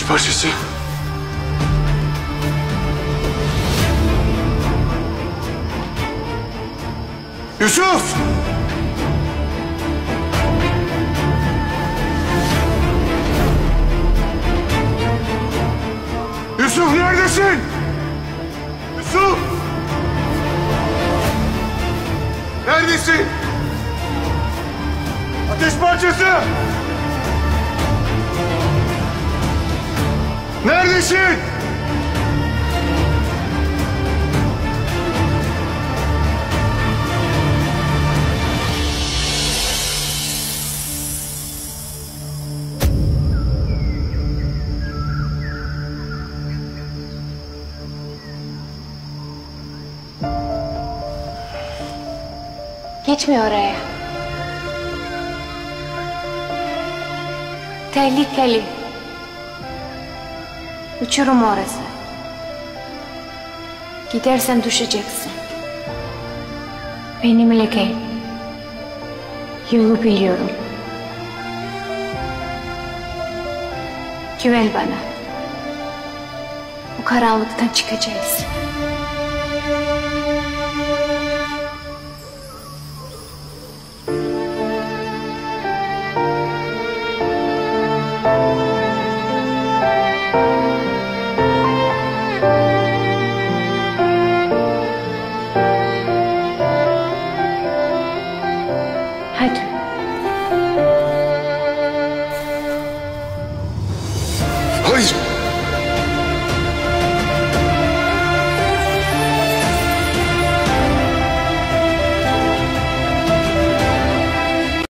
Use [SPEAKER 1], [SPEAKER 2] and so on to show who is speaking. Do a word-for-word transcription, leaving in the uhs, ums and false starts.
[SPEAKER 1] İki parçası. Yusuf! Yusuf neredesin? Yusuf! Neredesin? Ateş parçası! Neredesin?
[SPEAKER 2] Gitme oraya. Tehlikeli. Uçurum orası. Gidersen düşeceksin. Benimle gel. Yolu biliyorum. Güven bana. Bu karanlıktan çıkacağız. Hadi.
[SPEAKER 1] Hayır!